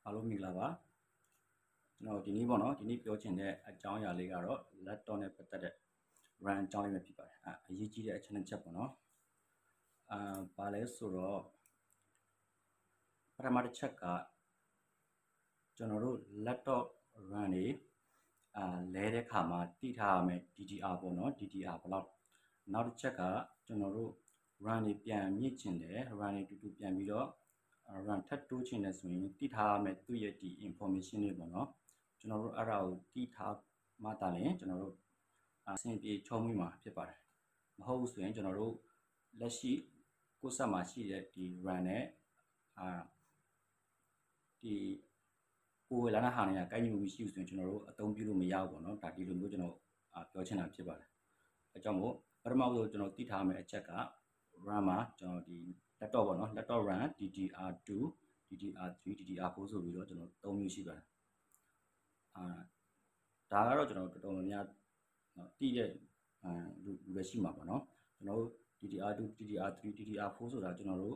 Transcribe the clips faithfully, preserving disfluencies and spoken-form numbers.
အားလုံးမင်္ဂလာပါကျွန်တော်ဒီနေ့ပေါ့နော်ဒီနေ့ပြောချင်တဲ့အကြောင်းအရာလေးကတော့ laptop နဲ့ပတ်သက်တဲ့ run အကြောင်းလေးပဲဖြစ်ပါတယ်အဲအရေးကြီးတဲ့အချက်နှစ်ချက်ပေါ့နော်အာဘာလဲဆိုတော့ပထမတစ်ချက်ကကျွန်တော်တို့ laptop run နေအာလဲတဲ့ခါမှာတည်ထားရမယ် D D R ပေါ့နော် D D R ဘယ်လောက်နောက်တစ်ချက်ကကျွန်တော်တို့ run နေပြန်မြင့်ချင်တယ် run နေတူတူပြန်ပြီးတော့ run ထပ်တိုးချင်တယ်ဆိုရင်တည်ထားရမယ်သူ့ရဲ့ဒီ information တွေပေါ့နော်ကျွန်တော်တို့အဲ့ဒါကိုတည်ထားမှတာလည်းကျွန်တော်တို့အဆင်ပြေချုံးမိမှာဖြစ်ပါတယ်မဟုတ်ဘူးဆိုရင်ကျွန်တော်တို့လက်ရှိကိုယ်ဆက်မှာရှိတဲ့ဒီ run နဲ့အာဒီကိုယ်လာတဲ့ဟာတွေကကိုင်းညီမှုရှိဘူးဆိုရင်ကျွန်တော်တို့အသုံးပြုလို့မရဘူးပေါ့နော်ဒါဒီလိုမျိုးကျွန်တော်ပြောချင်တာဖြစ်ပါတယ်အဲကြောင့်မို့ပထမဆုံးကျွန်တော်တည်ထားမယ်အချက်က run မှာကျွန်တော်ဒီ laptop ပေါ့နော် laptop run D D R two D D R three D D R four ဆိုပြီးတော့ကျွန်တော်သုံးမျိုးရှိပါတယ်အာဒါကတော့ကျွန်တော်တော်တော်များများတည်တဲ့အာလူလူတွေရှိမှာပေါ့နော်ကျွန်တော်တို့ D D R two D D R three D D R four ဆိုတာကျွန်တော်တို့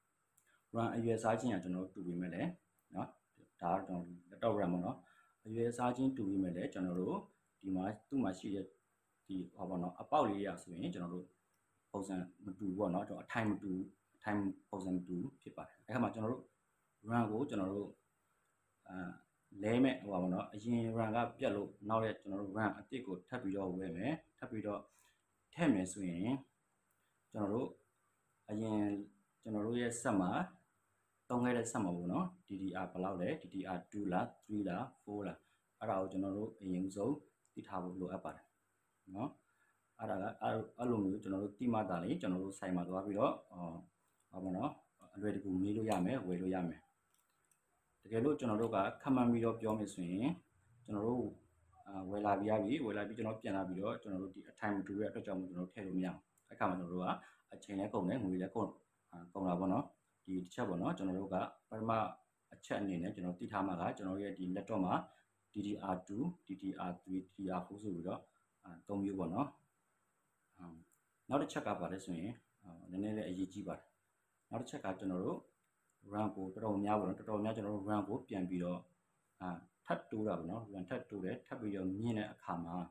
run အရွယ်စားခြင်းကကျွန်တော်တို့တူပြီးမဲ့လေနော်ဒါကတော့ laptop run ပေါ့နော်အရွယ်စားခြင်းတူပြီးမဲ့လေကျွန်တော်တို့ဒီမှာသူ့မှာရှိတဲ့ဒီဟောပေါ့နော်အပေါက်လေးရဆိုရင်ကျွန်တော်တို့ပုံစံမတူဘူးပေါ့နော်ကျွန်တော်အထိုင်မတူအထိုင်ပုံစံမတူဖြစ်ပါတယ်အဲ့ခါမှာကျွန်တော်တို့ run ကိုကျွန်တော်တို့အာလဲမဲ့ဟိုပါပေါ့နော်အရင် run ကပြတ်လို့နောက်တဲ့ကျွန်တော်တို့ run အတစ်ကိုထပ်ပြီးတော့ဝယ်မယ်ထပ်ပြီးတော့ထည့်မယ်ဆိုရင်ကျွန်တော်တို့အရင်ကျွန်တော်တို့ရဲ့ဆက်မှာသုံးခဲ့တဲ့ဆက်မှာပေါ့နော် D D R ဘယ်လောက်လဲ D D R two လားthreeလားfourလားအဲ့ဒါကိုကျွန်တော်တို့အရင်ဆုံးသိထားဖို့လိုအပ်ပါတယ်နော်အဲ့ဒါကအဲ့လိုမျိုးကျွန်တော်တို့တိမတာလေးကျွန်တော်တို့ဆိုင်မှာသွားပြီးတော့ဟောပါပေါ့နော်အလွယ်တကူမေးလို့ရမယ်ဝယ်လို့ရမယ်တကယ်လို့ကျွန်တော်တို့ကခက်မှန်ပြီးတော့ပြောမယ်ဆိုရင်ကျွန်တော်တို့အာဝယ်လာပြီးရပြီဝယ်လာပြီးကျွန်တော်ပြန်လာပြီးတော့ကျွန်တော်တို့ဒီအထိုင်မတူတဲ့အတွက်ကြောင့်ကျွန်တော်တို့ထည့်လို့မရအောင်အဲ့ခါမှာကျွန်တော်တို့ကအချိန်လည်းကုန်တယ်ငွေလည်းကုန်ကုန်တာပေါ့နော်ဒီတစ်ချက်ပေါ့နော်ကျွန်တော်တို့ကပထမအချက်အနေနဲ့ကျွန်တော်တည်ထားမှာကကျွန်တော်ရဲ့ဒီ laptop မှာ D D R two D D R three D D R four ဆိုပြီးတော့အဲသုံးမျိုးပေါ့နော်နောက်တစ်ချက်ကပါလဲဆိုရင်နည်းနည်းလေးအရေးကြီးပါတယ်နောက်တစ်ချက်ကကျွန်တော်တို့ run ကိုတော်တော်များပေါ့နော်တော်တော်များကျွန်တော်တို့ run ကိုပြန်ပြီးတော့အာထပ်တိုးတာပေါ့နော် run ထပ်တိုးတယ်ထပ်ပြီးတော့မြင့်တဲ့အခါမှာ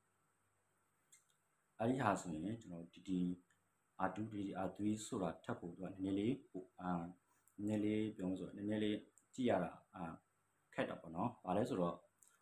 အဲ့ဒီဟာဆိုရင်ကျွန်တော် D D R two D D R three ဆိုတာထပ်ဖို့သူကနည်းနည်းလေးဟိုအာနည်းနည်းလေးပြောလို့ဆိုနည်းနည်းလေးကြည့်ရတာအာခက်တော့ပေါ့နော်။ဘာလဲဆိုတော့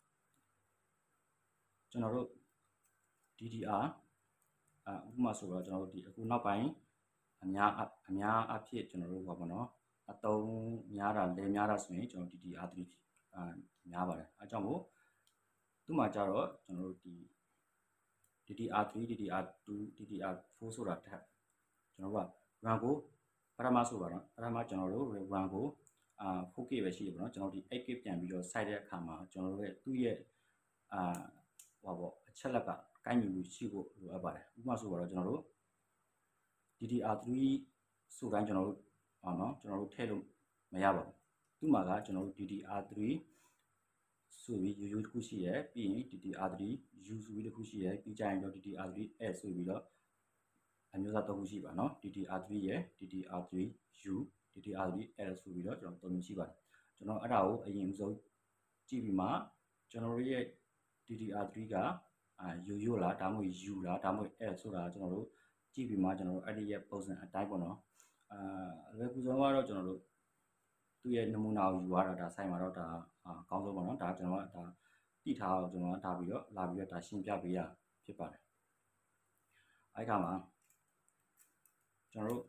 ကျွန်တော်တို့ D D R အာဥပမာဆိုတော့ကျွန်တော်တို့ဒီအခုနောက်ပိုင်းအများအများအဖြစ်ကျွန်တော်တို့ဘာပေါ့နော်အတုံးများတာလဲများတာဆိုရင်ကျွန်တော် D D R three အာများပါတယ်အဲကြောင့်မို့သူ့မှာကြတော့ကျွန်တော်တို့ဒီ D D R three D D R two D D R four ဆိုတာထပ်ကျွန်တော်တို့က run ကိုပထမဆိုပါတော့ပထမကျွန်တော်တို့ run ကိုအာ four K ပဲရှိတယ်ပေါ့နော်ကျွန်တော်ဒီ eight K ပြန်ပြီးတော့ site တဲ့အခါမှာကျွန်တော်တို့ရဲ့သူ့ရဲ့အာဟောပေါ့အချက်လက်ကကိုင်းညီမှုရှိဖို့လိုအပ်ပါတယ်ဥပမာဆိုတော့ကျွန်တော်တို့ D D R three ဆိုတိုင်းကျွန်တော်တို့ဟောနော်ကျွန်တော်တို့ထည့်လို့မရပါဘူးသူ့မှာကကျွန်တော်တို့ D D R three ဆိုပြီး U U တစ်ခုရှိရယ်ပြီးရင် D D R three U ဆိုပြီးတစ်ခုရှိရယ်ပြီးကြရင်တော့ D D R three S ဆိုပြီးတော့အမျိုးသားသုံးခုရှိပါနော် D D R three ရယ် D D R three U D D R three L ဆိုပြီးတော့ကျွန်တော်သုံးမျိုးရှိပါတယ်ကျွန်တော်အဲ့ဒါကိုအရင်ဆုံးကြည့်ပြီးမှကျွန်တော်ရဲ့ D D R three ကအာ U U လားဒါမှမဟုတ် U လားဒါမှမဟုတ် L ဆိုတာကျွန်တော်တို့ကြည့်ပြီးမှကျွန်တော်တို့အဲ့ဒီရဲ့ပုံစံအတိုင်းပေါ့နော်အာအလွယ်ကူဆုံးကတော့ကျွန်တော်တို့သူ့ရဲ့နမူနာကိုယူရတာဒါဆိုင်မှာတော့ဒါအကောင်းဆုံးပေါ့နော်ဒါကျွန်တော်ကဒါတည်ထားအောင်ကျွန်တော်ကဒါပြီးတော့လာပြီးတော့ဒါရှင်းပြပေးရဖြစ်ပါတယ်အဲ့ခါမှာကျွန်တော်တို့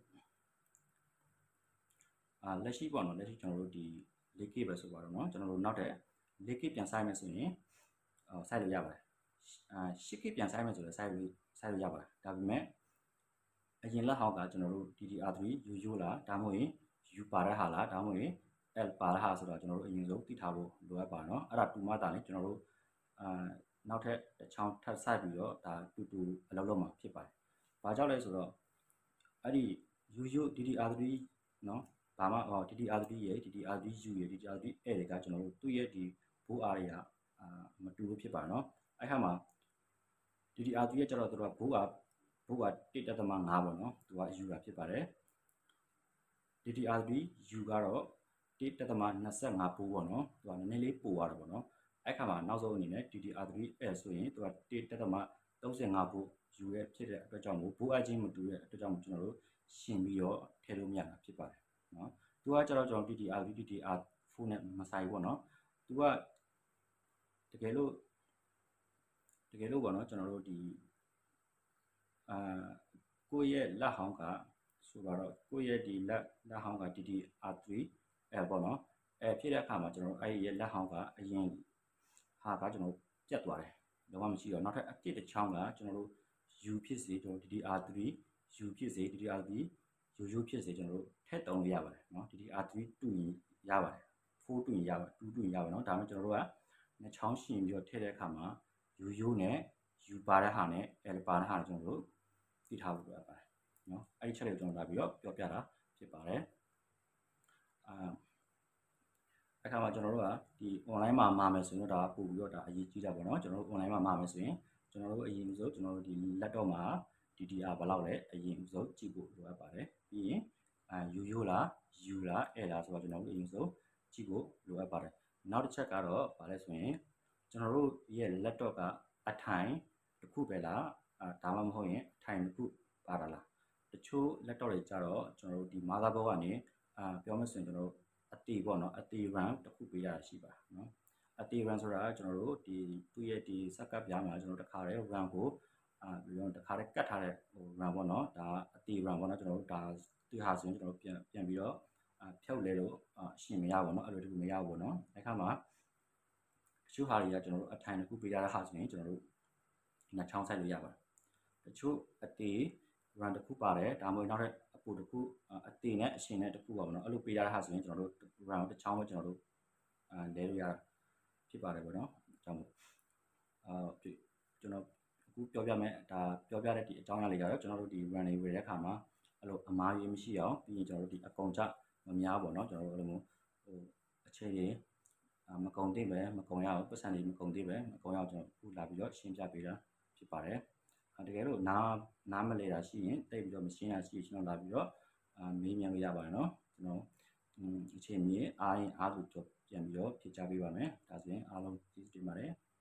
အာလက်ရှိပေါ့နော်လက်ရှိကျွန်တော်တို့ဒီ four K ပဲဆိုပါတော့เนาะကျွန်တော်တို့နောက်တဲ့ four K ပြန်ဆိုင်မယ်ဆိုရင်အော်ဆိုင်လို့ရပါတယ်အာ six K ပြန်ဆိုင်မယ်ဆိုလည်းဆိုင်လို့ဆိုင်လို့ရပါတယ်ဒါပေမဲ့အရင်လက်ဟောင်းကကျွန်တော်တို့ D D R three U U လားဒါမှမဟုတ် U ပါတဲ့ဟာလားဒါမှမဟုတ် L ပါတဲ့ဟာဆိုတော့ကျွန်တော်တို့အရင်ဆုံးသိထားဖို့လိုအပ်ပါเนาะအဲ့ဒါတူမှတာလည်းကျွန်တော်တို့အာနောက်ထပ်တစ်ချောင်းထပ်ဆိုင်ပြီးတော့ဒါတူတူအလုပ်လုပ်မှာဖြစ်ပါတယ်ဘာကြောင့်လဲဆိုတော့အဲ့ဒီ U U D D R three เนาะဘာမှဟော D D R three ရယ် D D R three U ရယ် D D R three L တွေကကျွန်တော်တို့သူ့ရဲ့ဒီဘိုးအားတွေကအာမတူလို့ဖြစ်ပါเนาะအဲ့ခါမှာ D D R three ရဲ့ကျတော့သူကဘိုးအားဘိုးက one point five ပေါ့เนาะသူက U တာဖြစ်ပါတယ် D D R three U ကတော့တိတက်သမ25ပိုးပေါ့နော်သူကနည်းနည်းလေးပိုရတယ်ပေါ့နော်အဲ့ခါမှာနောက်ဆုံးအနေနဲ့ တီ တီ အာ သရီ L ဆိုရင်သူကတိတက်သမ35ပိုးယူရဖြစ်တဲ့အတွက်ကြောင့်မို့ဘိုးအချင်းမတူတဲ့အတွက်ကြောင့်ကျွန်တော်တို့ရှင်ပြီးတော့ထည့်လို့မရတာဖြစ်ပါတယ်နော်သူကကျတော့ကျွန်တော် တီ တီ အာ သရီ တီ တီ အာ ဖိုးနဲ့မဆိုင်ပေါ့နော်သူကတကယ်လို့တကယ်လို့ပေါ့နော်ကျွန်တော်တို့ဒီအာကိုယ့်ရဲ့လက်ဟောင်းကဆိုတော့ကိုယ့်ရဲ့ဒီလက်လက်ဟောင်းက တီ တီ အာ သရီ L ပေါ့နော်အဲဖြစ်တဲ့အခါမှာကျွန်တော်တို့အဲ့ဒီရဲ့လက်ဟောင်းကအရင်ဟာကကျွန်တော်ပြတ်သွားတယ်လုံးဝမရှိတော့နောက်ထပ်အတစ်တစ်ချောင်းကကျွန်တော်တို့ U ဖြစ်စေကျွန်တော် တီ တီ အာ သရီ U ဖြစ်စေ တီ တီ အာ သရီ U U ဖြစ်စေကျွန်တော်တို့ထည့်တုံးလို့ရပါတယ်နော် တီ တီ အာ သရီ တူရင်ရပါတယ်ဖိုးတူရင်ရပါတယ်တူတူရင်ရပါတယ်နော်ဒါမှမဟုတ်ကျွန်တော်တို့ကနှစ်ချောင်းရှင်ပြီးတော့ထည့်တဲ့အခါမှာ U U နဲ့ U ပါတဲ့ဟာနဲ့ L ပါတဲ့ဟာကျွန်တော်တို့သိထားဖို့လိုပါတယ်နော်အဲ့ဒီချက်လေးကိုကျွန်တော်လာပြီးတော့ပြောပြတာဖြစ်ပါတယ်အာအခါမှာကျွန်တော်တို့ကဒီ online မှာမှာမယ်ဆိုရင်တော့ဒါပို့ပြီးတော့ဒါအရေးကြီးတာပေါ့နော်ကျွန်တော်တို့ online မှာမှာမယ်ဆိုရင်ကျွန်တော်တို့အရင်ဆုံးကျွန်တော်တို့ဒီ laptop မှာ တီ တီ အာ ဘယ်လောက်လဲအရင်ဆုံးကြည့်ဖို့လိုအပ်ပါတယ်ပြီးရင်အာ U U လား U လား L လားဆိုတော့ကျွန်တော်တို့အရင်ဆုံးကြည့်ဖို့လိုအပ်ပါတယ်နောက်တစ်ချက်ကတော့ဗာလဲဆိုရင်ကျွန်တော်တို့ရဲ့ laptop ကအထိုင်တစ်ခုပဲလားအာဒါမှမဟုတ်ရင်အထိုင်တစ်ခုပါတာလားတချို့ laptop တွေကြတော့ကျွန်တော်တို့ဒီ motherboard ကနေအာပြောမယ်ဆိုရင်ကျွန်တော်တို့အတေပေါ့နော်အတေ RAM တစ်ခုပေးရရှိပါနော်အတေ RAM ဆိုတာကျွန်တော်တို့ဒီသူ့ရဲ့ဒီစက်ကပ်ပြားမှာကျွန်တော်တခါတည်း RAM ကိုအာပြီးတော့တခါတည်းကတ်ထားတဲ့ဟို RAM ပေါ့နော်ဒါအတေ RAM ပေါ့နော်ကျွန်တော်တို့ဒါဒီဟာဆိုရင်ကျွန်တော်တို့ပြန်ပြန်ပြီးတော့အာဖြုတ်လဲလို့အရှင်မရပါဘူးเนาะအဲ့လိုတခုမရဘူးပေါ့နော်အဲ့ခါမှာတချို့ဟာတွေကကျွန်တော်တို့အထိုင်တစ်ခုပေးရတဲ့ဟာဆိုရင်ကျွန်တော်တို့နှစ်ချောင်းဆိုင်လို့ရပါတယ်တချို့အတေ RAM တစ်ခုပါတယ်ဒါမှမဟုတ်နောက်ထပ်အပူတစ်ခုအတေနဲ့အရှင်နဲ့တစ်ခုပါပေါ့နော်အဲ့လိုပေးရတဲ့ဟာဆိုရင်ကျွန်တော်တို့ RAM တစ်ချောင်းပဲကျွန်တော်တို့အာလဲလို့ရဖြစ်ပါတယ်ပေါ့နော်အကြောင်းအာကျွန်တော်အခုပြောပြမယ်ဒါပြောပြတဲ့ဒီအကြောင်းအရာလေးကတော့ကျွန်တော်တို့ဒီ RAM တွေဝယ်တဲ့အခါမှာအဲ့လိုအမားကြီးမရှိအောင်ပြီးရင်ကျွန်တော်တို့ဒီအကုန်ကြမများပေါ့နော်ကျွန်တော်တို့အဲ့လိုမျိုးဟိုအခြေတွေမကုံသေးပဲမကုံရအောင်ပတ်စံတွေမကုံသေးပဲမကုံရအောင်ကျွန်တော်အခုလာပြီးတော့ရှင်းပြပေးတာဖြစ်ပါတယ်တကယ်လို့နားနားမလဲတာရှိရင်တိတ်ပြီးတော့မရှင်းရရှိရင်ကျွန်တော်လာပြီးတော့အာမေးမြန်းလို့ရပါတယ်နော်ကျွန်တော်အခြေအနေအားရင်အားလို့ပြန်ပြီးတော့ဖြေချပေးပါမယ်ဒါဆိုရင်အားလုံးကျေးဇူးတင်ပါတယ်